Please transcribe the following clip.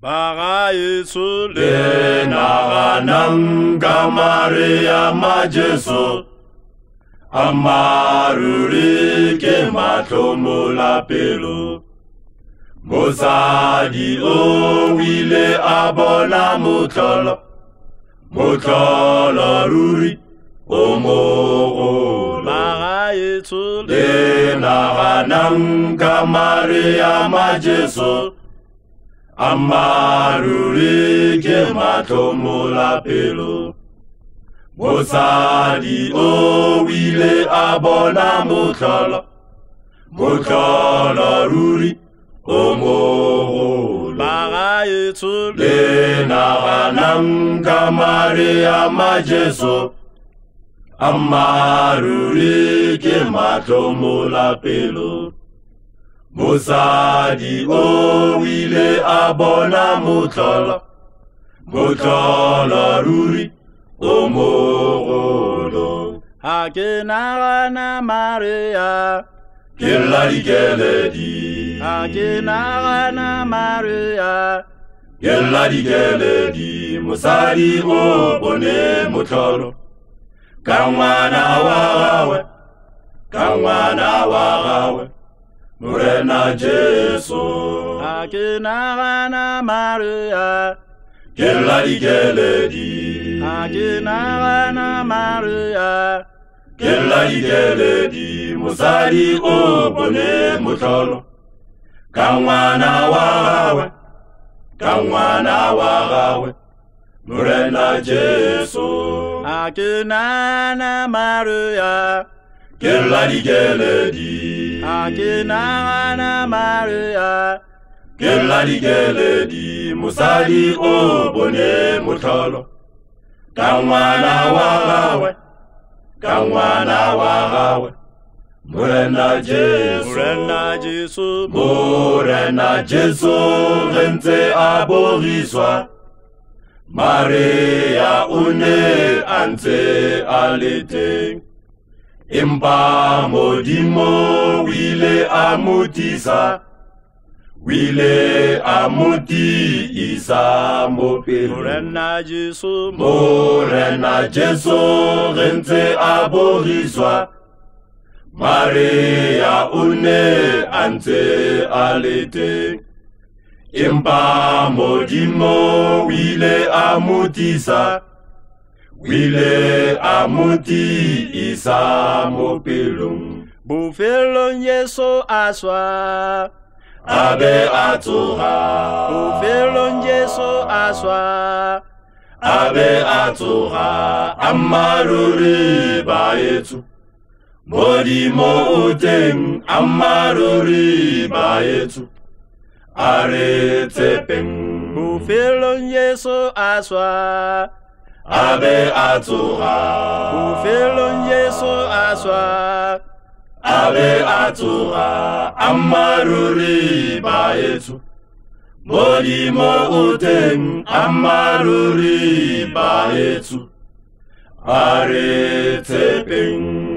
Bagayesu le naganang Maria Majeso Amaruri ke matlomola pelo Mosadi o wile abona motlolo ruri o mo Bagayesu le naganang Maria Majeso Amaruri ke matlomola pelo Mosadi o wile abona motlolo ruri o mo Bagayesu le naganang Maria Majeso Amaruri ke matlomola pelo Mosadi o wile abona motlolo ruri o mo ha ke nagana Maria ke la dikeledi ha ke nagana Maria ke la dikeledi mosadi o bone motlolo ka ngwana wa gawe Morena Jesu ha ke nagana Maria ke la dikeledi ha ke nagana Maria ke la dikeledi mosadi o bone motlolo ka ngwana wa gawe Morena Jesu ha ke nagana Maria ke la dikeledi ha ke nagana Maria ke la dikeledi mosadi o bone motlolo ka ngwana wa gawe Morena Jesu re ntse a bogiswa Maria o ne a ntse a le teng Empa Modimo wile a moti isa mo pelo Morena Jesu re ntse a bogiswa Maria o ne a ntse a le teng Empa Modimo wile a moti isa mo pelong Bofelong Yesu aswa Abe atoga Bofelong Yesu aswa Abe atoga Amaruri baetu Modimo uteng Amaruri baetu Are tepeng Bofelong Yesu aswa Abe atoga Bofelong Yesu aswa Abe atoga Amaruri baetu Modimo uteng Amaruri baetu Are tepeng